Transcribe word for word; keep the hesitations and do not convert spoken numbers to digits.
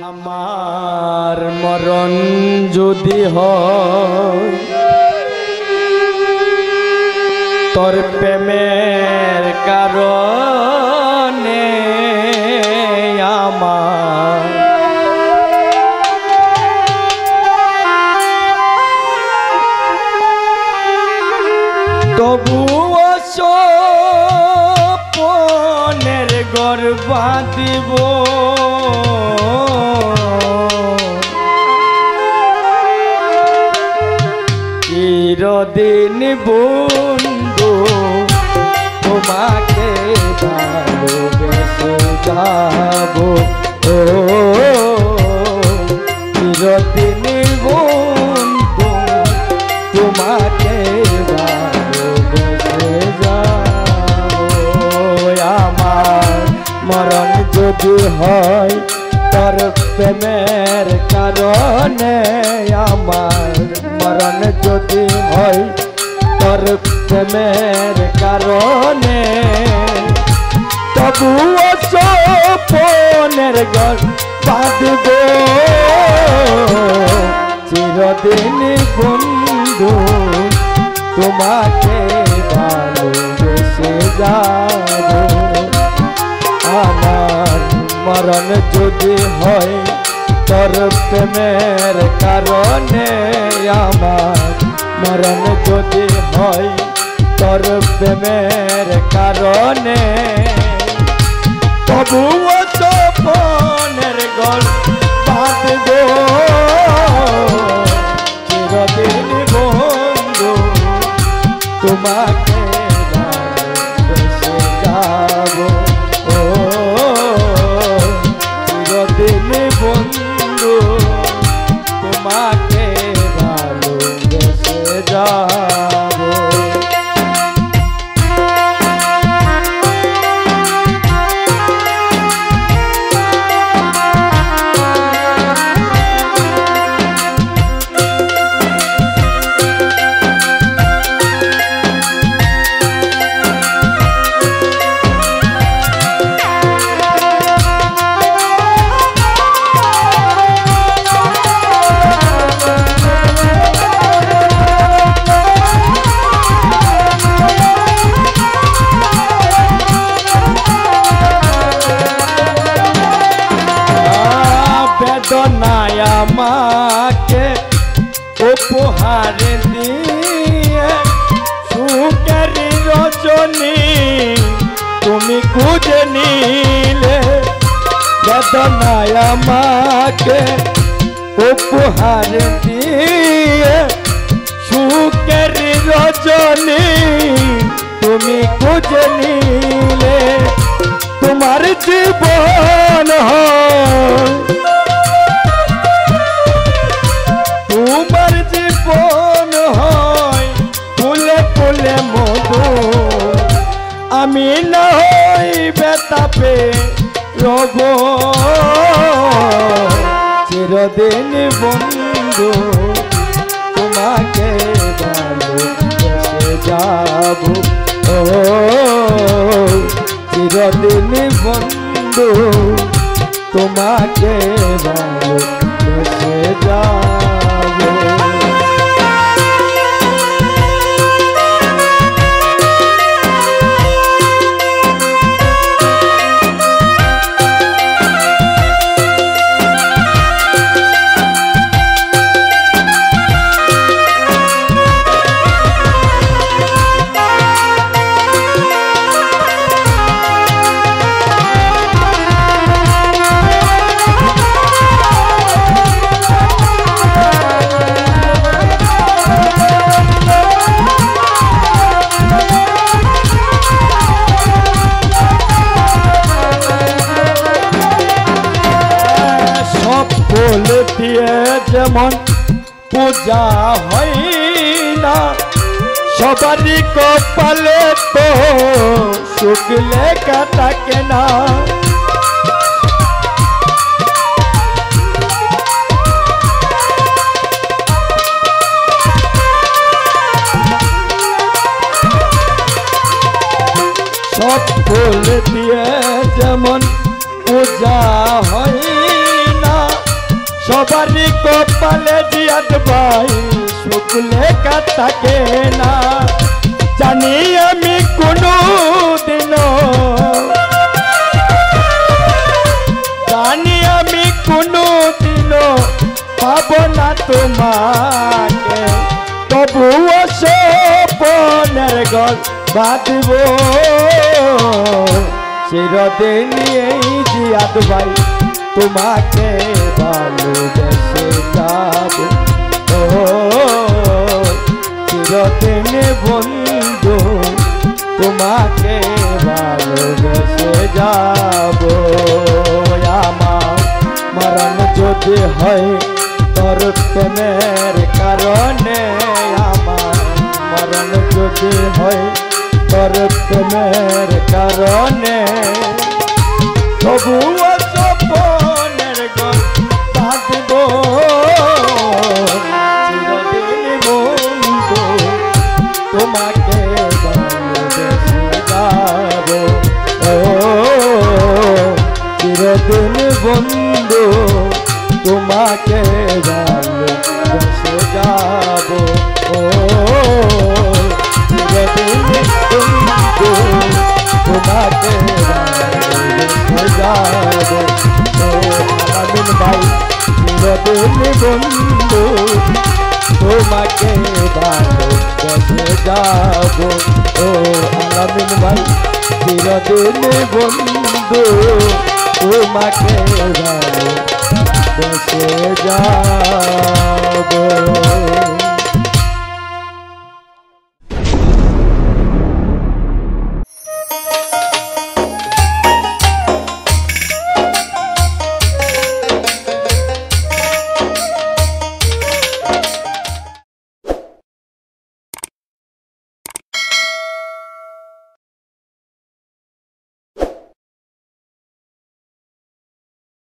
আমার মরণ যদি হয় তোর প্রেমের কারণে আমার তবুও স্বপ্নের ঘর বাঁধিব চিরদিন বন্ধু তোমাকে ভালোবেসে যাব ও চিরদিন বন্ধু তোমাকে ভালোবেসে যাব আমার মরণ যদি হয় তোর প্রেমের কারণে আমার মরণ যদি হয় তোর প্রেমের কারণে তবুও স্বপ্নের ঘর বাঁধব চিরদিন বন্ধু তোমাকে ভালোবেসে যাব আমার মরণ যদি হয় তোর প্রেমের কারণে আমার মরণ যদি হয় তোর প্রেমের কারণে তবুও স্বপ্নের ঘর বাঁধব চিরদিন বন্ধু তোমাকে ভালোবেসে যাব ও চিরদিন বন্ধু তোমাকে ভালোবেসে যাব বেদনায় আমাকে উপহার দিয়ে সুখের রজনী তুমি খুঁজে নিলে বেদনায় আমাকে উপহার দিয়ে সুখের রজনী তুমি খুঁজে নিলে তোমার জীবন হয় তোমার জীবন হয় ফুলে ফুলে মধু আমি না হই বেতাপে রব চিরদিন বন্ধু তোমাকে ভালোবেসে যাব ও চিরদিন বন্ধু তোমাকে ভালোবেসে যাব দিয়ে যেমন পূজা হয় না সবারই কপালে তো সুখ লেখা থাকে না সব ফুল দিয়ে যেমন পূজা হয় না সবারই কপালে জিয়াদ ভাই সুখ লেখা থাকে না। জানি আমি কোনো দিনও জানি আমি কোনো দিনও পাবো না তোমাকে, তবুও স্বপ্নের ঘর বাঁধব চিরদিন এই জিয়াদ ভাই তোমাকে ভালোবেসে যাব। ও চিরদিন বন্ধু তোমাকে ভালোবেসে যাব। আমার মরণ যদি হয় তোর প্রেমের কারণে, আমার মরণ যদি হয় তোর প্রেমের কারণে, তবুও স্বপ্নের ঘর বাঁধব চিরদিন বন্ধু তোমাকে ভালোবেসে যাব। ও চিরদিন বন্ধু তোমাকে ভালোবেসে যাব। ও চিরদিন বন্ধু তোমাকে ভালোবেসে যাব। ও আলামিন ভাই চিরদিন বন্ধু তোমাকে ভালোবেসে যাব। ও আলামিন ভাই চিরদিন বন্ধু তোমাকে ভালো